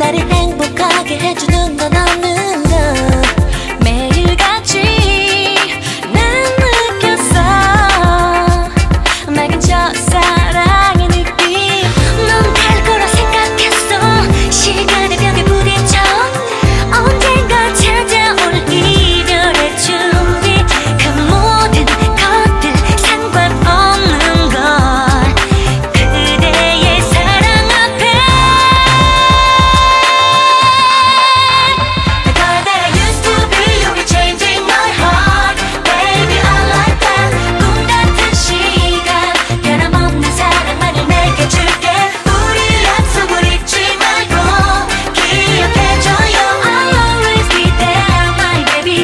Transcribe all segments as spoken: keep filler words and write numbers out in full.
나를 행복하게 해주는 건 없는가. 매일같이 난 느꼈어 맑은 첫사랑의 느낌. 넌 갈 거라 생각했어. 시간의 벽에 부딪혀 언젠가 찾아올 이별의 준비. 그 모든 것들 상관없는 걸 그대의 사랑 앞에. The girl that I used to be, you're changing my heart. Baby, I like that. 꿈 같은 시간 변함없는 사랑만을 내게 줄게. 우리 약속을 잊지 말고 기억해줘요. I'll always be there, my baby.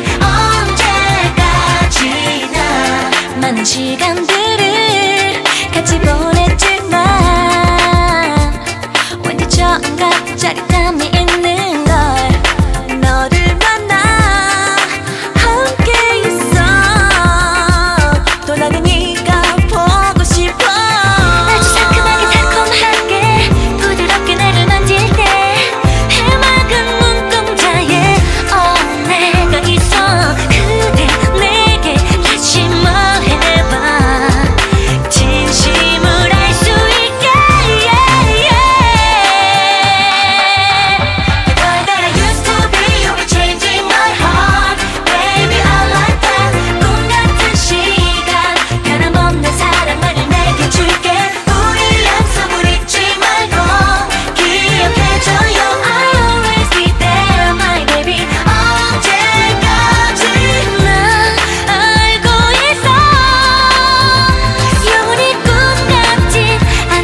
언제까지나 많은 시간들을 같이 보냈지만 왠지 처음 같은 짜릿함이 있는 걸. 너를 만나 함께 있어. 또 나는 네가 보고 싶어. 아주 상큼하게 달콤하게 부드럽게 나를 만질 때 해맑은 눈동자에 어 내가 있어. 그대 내게 다시 말해봐. 진심을 알 수 있게. The girl that I used to be, you're changing my heart. Baby, I like that. 꿈 같은 시간 변함없는 사랑만을 내게 줄게. 우리 약속을 잊지 말고 기억해줘요. I'll always be there, my baby. 언제까지나 알고 있어. 영원히 꿈 같진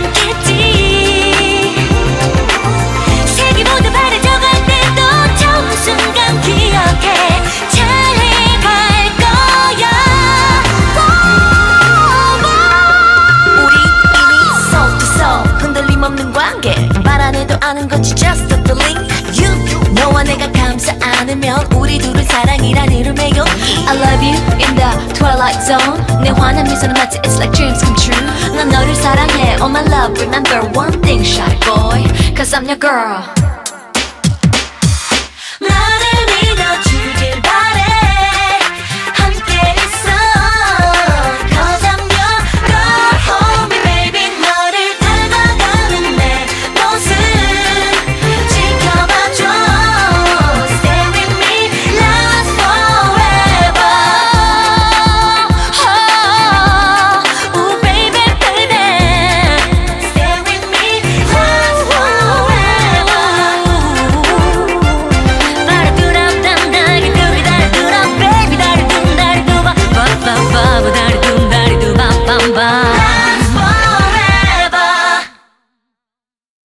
않겠지. 색이 모두 바래져갈 때도 처음 순간 기억해. 잘해갈 거야. 우리 이미 soul to soul 흔들림 없는 관계. 말 안 해도 아는 거지 just a feeling. You 너와 내가 감싸 안으면 우리 둘은 사랑이란 이름의 용기. I love you in the Twilight zone. 내 환한 미소는 마치 it's like dreams come true. 난 너를 사랑해. Oh my love, remember one thing, shy boy, cause I'm your girl.